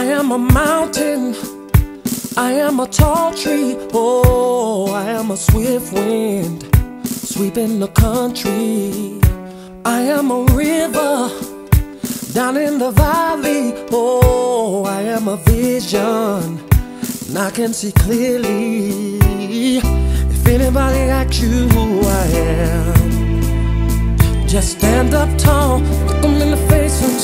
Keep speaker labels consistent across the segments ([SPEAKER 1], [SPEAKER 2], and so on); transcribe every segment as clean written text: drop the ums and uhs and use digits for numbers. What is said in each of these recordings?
[SPEAKER 1] I am a mountain, I am a tall tree, oh, I am a swift wind sweeping the country. I am a river down in the valley, oh, I am a vision and I can see clearly. If anybody asks you who I am, just stand up tall, look them in the face and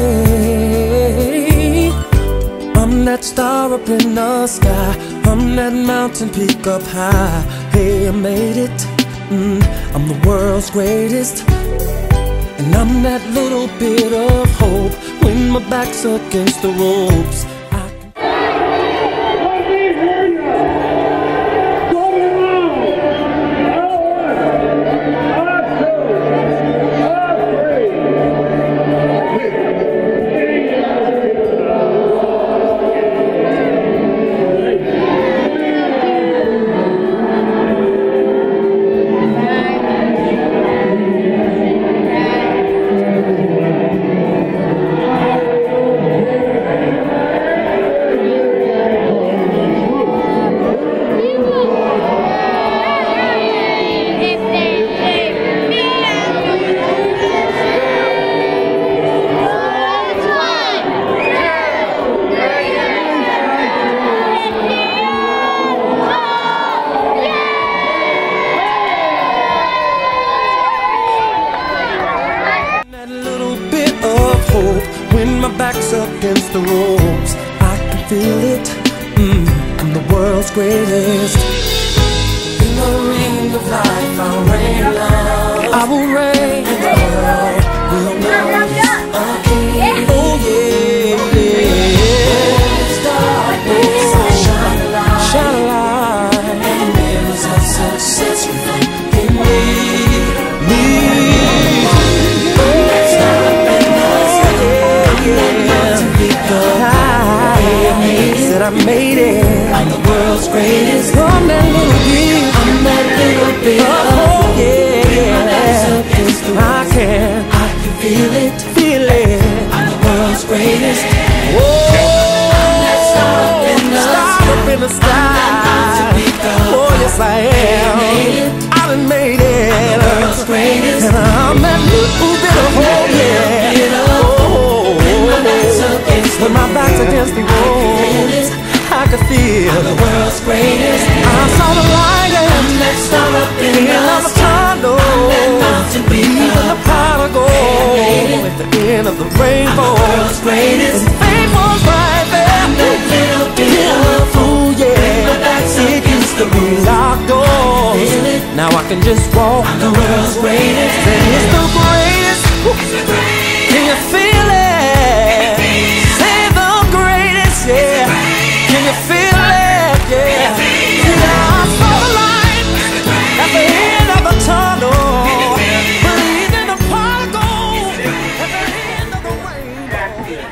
[SPEAKER 1] say, I'm that star up in the sky, I'm that mountain peak up high. Hey, I made it, I'm the world's greatest. And I'm that little bit of hope when my back's against the ropes. When my back's against the ropes, I can feel it, I'm the world's greatest. In the ring of life, I'll reign love, I will reign, and the world will know again. Oh yeah, darkness, shine a light, shine a light, and mirrors of success reflect in me. I made it, I'm the world's greatest. I'm that little bit, I'm that little bit. Oh yeah, I can feel it, feel it. I'm the world's greatest. Oh, I'm that star up in the sky. Oh yes I am, I done made it. I'm the world's greatest. And I'm that little bit of hope, yeah. Oh, when my back's against the wall, I could feel the world's greatest. I saw the light and that star up in the tunnel. Even the pot of gold at the end of the rainbow. The world's greatest. And fame was right there. I'm that little bit of fool, yeah. My back's against the locked doors. Now I can just walk. I'm the world's greatest. And it's the greatest. Can you feel it? Say the greatest, yeah. Can you feel it? Yeah. Yeah, I saw the light at the end of the tunnel. Breathing the pot of gold at the end of the rainbow.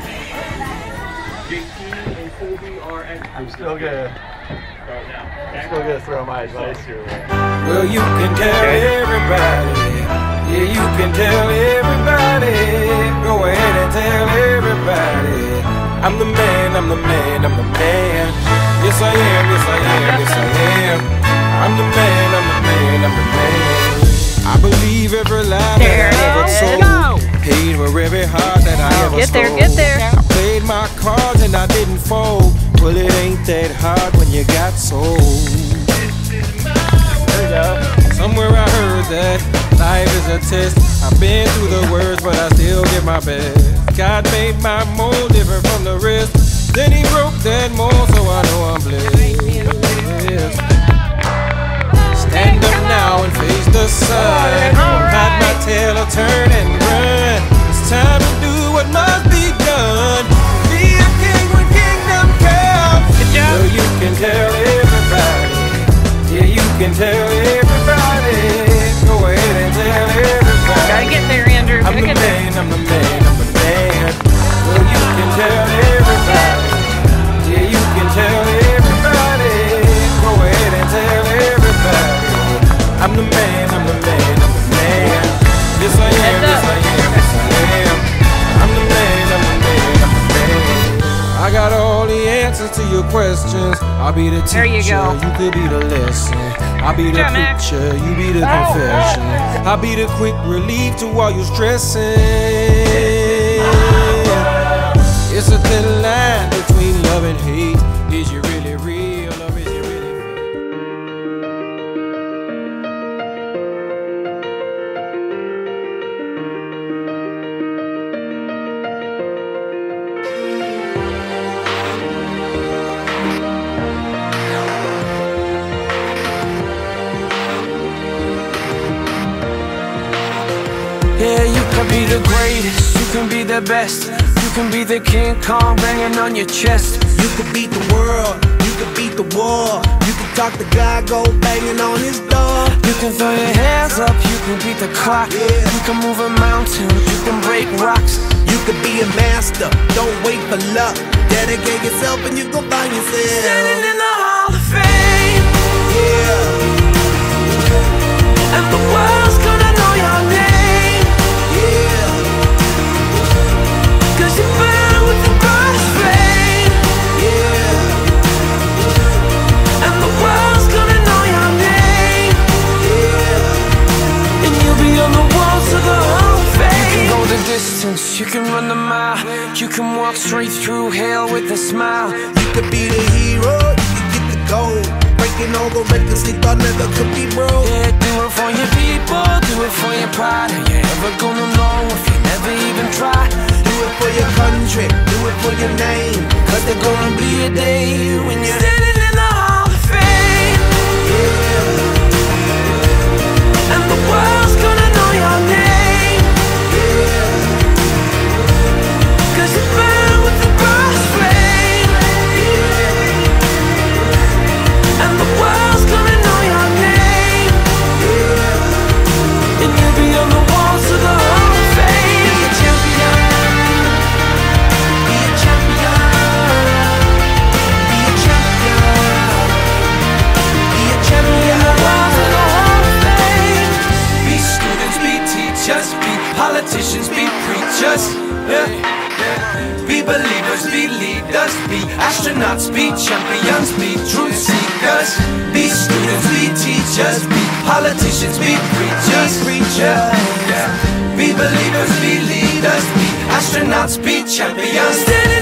[SPEAKER 2] I'm still gonna throw my advice your way.
[SPEAKER 3] Well, you can tell everybody. Yeah, you can tell everybody. Go ahead and tell everybody. I'm the man, I'm the man, I'm the man. Yes I am, yes I am, yes I am. I'm the man, I'm the man, I'm the man. I believe every lie that I ever told. Paid for every heart that I ever stole.
[SPEAKER 4] Get there.
[SPEAKER 3] I played my cards and I didn't fold. Well, it ain't that hard when you got sold.
[SPEAKER 2] There we go.
[SPEAKER 3] Somewhere I heard that life is a test. I've been through the worst, but I still give my best. God made my mold different from the rest. Then he broke that mold, so I know I'm blessed. Stand up now and face the sun. Hide my tail or turn and run. It's time to do what must be done. Be a king when kingdom comes. Well, you can tell everybody. Yeah, you can tell everybody. Go ahead and tell everybody.
[SPEAKER 4] Gotta get there, Andrew.
[SPEAKER 3] I'm the man, I'm the man, I'm the man. Well, you can tell everybody. Yeah, you can tell everybody. Go ahead and tell everybody. I'm the man, I'm the man, I'm the man. questions. I'll be the teacher, you could be the lesson. I'll be the preacher, you be the confession. I'll be the quick relief to all your stressing. It's a thin line between love and hate. Is you really real or is you really fake?
[SPEAKER 4] Yeah, you can be the greatest, you can be the best. You can be the King Kong banging on your chest.
[SPEAKER 1] You could beat the world, you could beat the war. You could talk to God, go banging on his door.
[SPEAKER 4] You can throw your hands up, you can beat the clock. You can move a mountain, you can break rocks.
[SPEAKER 1] You could be a master, don't wait for luck. Dedicate yourself and you gon' find yourself
[SPEAKER 4] Standing in the Hall of Fame.
[SPEAKER 1] Yeah.
[SPEAKER 4] And the world's gonna know your name.
[SPEAKER 1] Yeah.
[SPEAKER 4] Cause you burn with the brightest flame.
[SPEAKER 1] Yeah.
[SPEAKER 4] And the world's gonna know your name.
[SPEAKER 1] Yeah.
[SPEAKER 4] And you'll be on the walls of the Hall of Fame. You can go the distance, you can run the mile. You can walk straight through hell with a smile.
[SPEAKER 1] You could be the hero, you could get the gold. Breaking all the records they thought never could be broke.
[SPEAKER 4] Yeah, do it for your people, do it for your pride. Are you ever gonna know if you never even try?
[SPEAKER 1] Do it for your country, do it for your name.
[SPEAKER 4] Cause there's gonna be a day when you're standing in the Hall of Fame.
[SPEAKER 1] Yeah.
[SPEAKER 4] And the world's gonna know your name.
[SPEAKER 1] Yeah.
[SPEAKER 4] Cause you burn with the brightest flame.
[SPEAKER 1] Yeah.
[SPEAKER 4] And the world's gonna know your name.
[SPEAKER 1] Yeah.
[SPEAKER 4] And you'll be on the walls of the Hall of Fame.
[SPEAKER 1] Be a champion. Be a champion. Be a champion. Be a champion.
[SPEAKER 4] Walls of the Hall of Fame.
[SPEAKER 5] Be students, be teachers, be politicians, be preachers. Yeah. Be believers, be leaders, be astronauts, be champions, be truth seekers. Be students, be teachers, be politicians, be preachers. Yeah. Be believers, be leaders, be astronauts, be champions.
[SPEAKER 4] Standing